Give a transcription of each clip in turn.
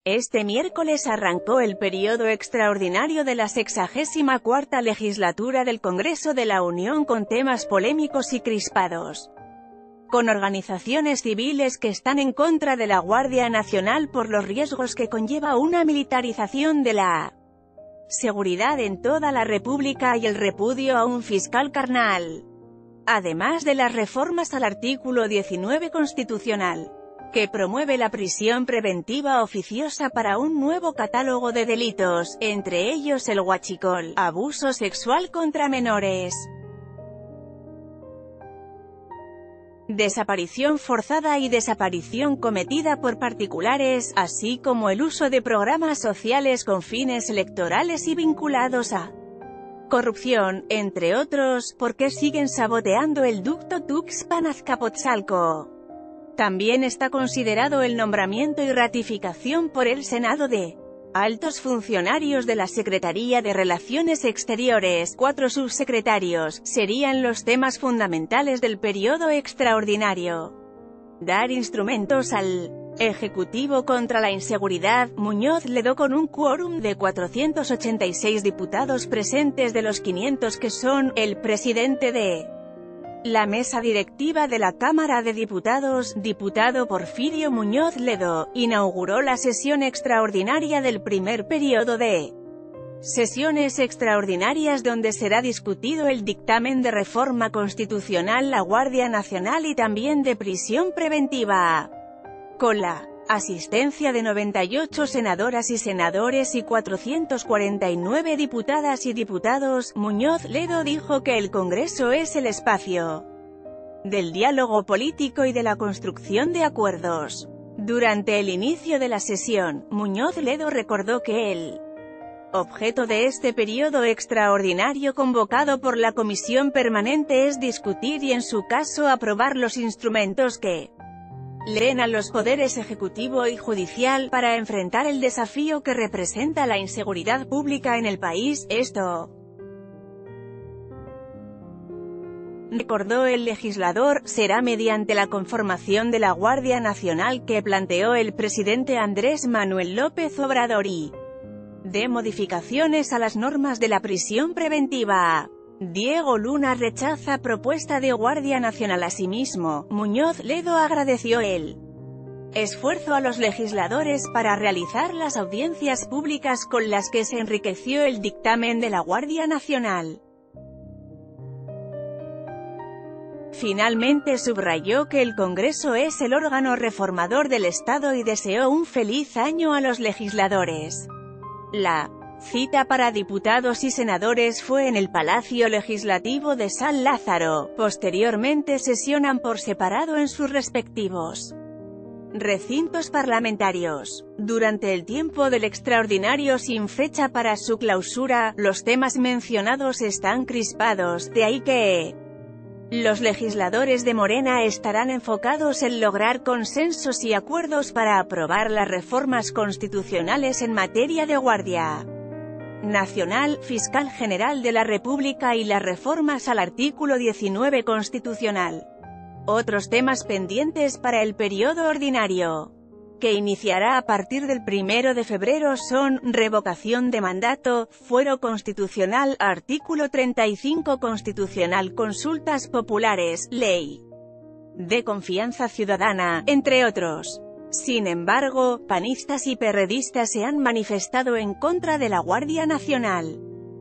Este miércoles arrancó el periodo extraordinario de la 64ª legislatura del Congreso de la Unión con temas polémicos y crispados, con organizaciones civiles que están en contra de la Guardia Nacional por los riesgos que conlleva una militarización de la seguridad en toda la República y el repudio a un fiscal carnal. Además de las reformas al artículo 19 constitucional, que promueve la prisión preventiva oficiosa para un nuevo catálogo de delitos, entre ellos el huachicol, abuso sexual contra menores, desaparición forzada y desaparición cometida por particulares, así como el uso de programas sociales con fines electorales y vinculados a corrupción, entre otros, porque siguen saboteando el ducto Tuxpan-Azcapotzalco. También está considerado el nombramiento y ratificación por el Senado de altos funcionarios de la Secretaría de Relaciones Exteriores. 4 subsecretarios serían los temas fundamentales del periodo extraordinario. Dar instrumentos al Ejecutivo contra la inseguridad. Muñoz Ledo, con un quórum de 486 diputados presentes de los 500 que son, el presidente de la mesa directiva de la Cámara de Diputados, diputado Porfirio Muñoz Ledo, inauguró la sesión extraordinaria del primer periodo de sesiones extraordinarias donde será discutido el dictamen de reforma constitucional, la Guardia Nacional y también de prisión preventiva. Con la asistencia de 98 senadoras y senadores y 449 diputadas y diputados, Muñoz Ledo dijo que el Congreso es el espacio del diálogo político y de la construcción de acuerdos. Durante el inicio de la sesión, Muñoz Ledo recordó que el objeto de este periodo extraordinario convocado por la Comisión Permanente es discutir y en su caso aprobar los instrumentos que leen a los poderes ejecutivo y judicial para enfrentar el desafío que representa la inseguridad pública en el país. Esto, recordó el legislador, será mediante la conformación de la Guardia Nacional que planteó el presidente Andrés Manuel López Obrador y de modificaciones a las normas de la prisión preventiva. Diego Luna rechaza propuesta de Guardia Nacional. Asimismo, Muñoz Ledo agradeció el esfuerzo a los legisladores para realizar las audiencias públicas con las que se enriqueció el dictamen de la Guardia Nacional. Finalmente subrayó que el Congreso es el órgano reformador del Estado y deseó un feliz año a los legisladores. La cita para diputados y senadores fue en el Palacio Legislativo de San Lázaro. Posteriormente sesionan por separado en sus respectivos recintos parlamentarios. Durante el tiempo del extraordinario sin fecha para su clausura, los temas mencionados están crispados, de ahí que los legisladores de Morena estarán enfocados en lograr consensos y acuerdos para aprobar las reformas constitucionales en materia de Guardia Nacional, Fiscal General de la República y las reformas al artículo 19 constitucional. Otros temas pendientes para el periodo ordinario, que iniciará a partir del 1 de febrero son, revocación de mandato, fuero constitucional, artículo 35 constitucional, consultas populares, ley de confianza ciudadana, entre otros. Sin embargo, panistas y perredistas se han manifestado en contra de la Guardia Nacional.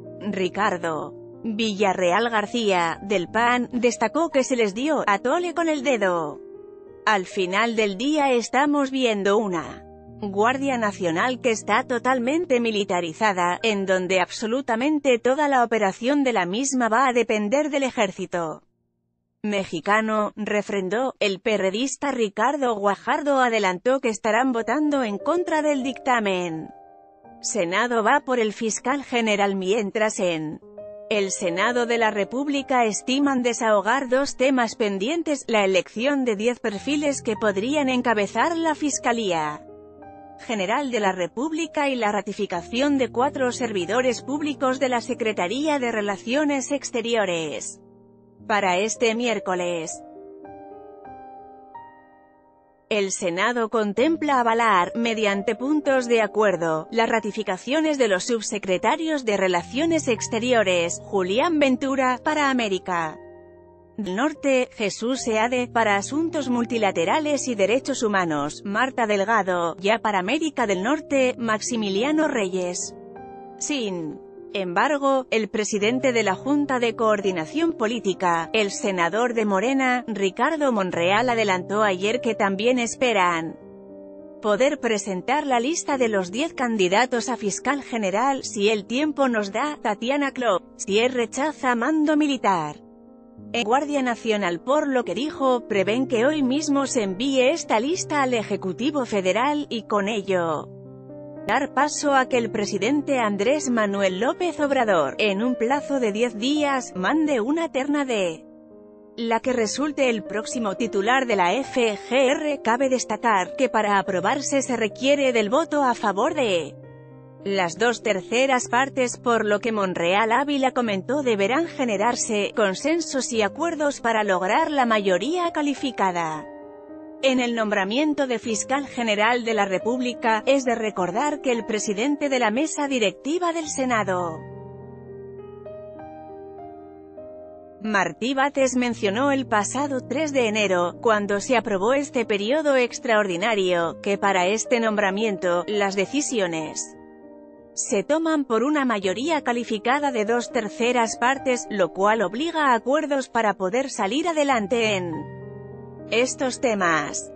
Ricardo Villarreal García, del PAN, destacó que se les dio a tole con el dedo. Al final del día estamos viendo una Guardia Nacional que está totalmente militarizada, en donde absolutamente toda la operación de la misma va a depender del ejército mexicano, refrendó. El perredista Ricardo Guajardo adelantó que estarán votando en contra del dictamen. Senado va por el fiscal general, mientras en el Senado de la República estiman desahogar 2 temas pendientes, la elección de 10 perfiles que podrían encabezar la Fiscalía General de la República y la ratificación de 4 servidores públicos de la Secretaría de Relaciones Exteriores. Para este miércoles, El Senado contempla avalar, mediante puntos de acuerdo, las ratificaciones de los subsecretarios de Relaciones Exteriores, Julián Ventura, para América del Norte, Jesús Seade, para Asuntos Multilaterales y Derechos Humanos, Marta Delgado, ya para América del Norte, Maximiliano Reyes. Sin embargo, el presidente de la Junta de Coordinación Política, el senador de Morena, Ricardo Monreal, adelantó ayer que también esperan poder presentar la lista de los 10 candidatos a fiscal general si el tiempo nos da. Tatiana Cloutier rechaza mando militar en Guardia Nacional, por lo que dijo, prevén que hoy mismo se envíe esta lista al Ejecutivo Federal, y con ello dar paso a que el presidente Andrés Manuel López Obrador, en un plazo de 10 días, mande una terna de la que resulte el próximo titular de la FGR. Cabe destacar que para aprobarse se requiere del voto a favor de las 2/3 partes, por lo que Monreal Ávila comentó deberán generarse consensos y acuerdos para lograr la mayoría calificada. En el nombramiento de fiscal general de la República, es de recordar que el presidente de la mesa directiva del Senado, Martí Bates, mencionó el pasado 3 de enero, cuando se aprobó este periodo extraordinario, que para este nombramiento, las decisiones se toman por una mayoría calificada de 2/3 partes, lo cual obliga a acuerdos para poder salir adelante en estos temas.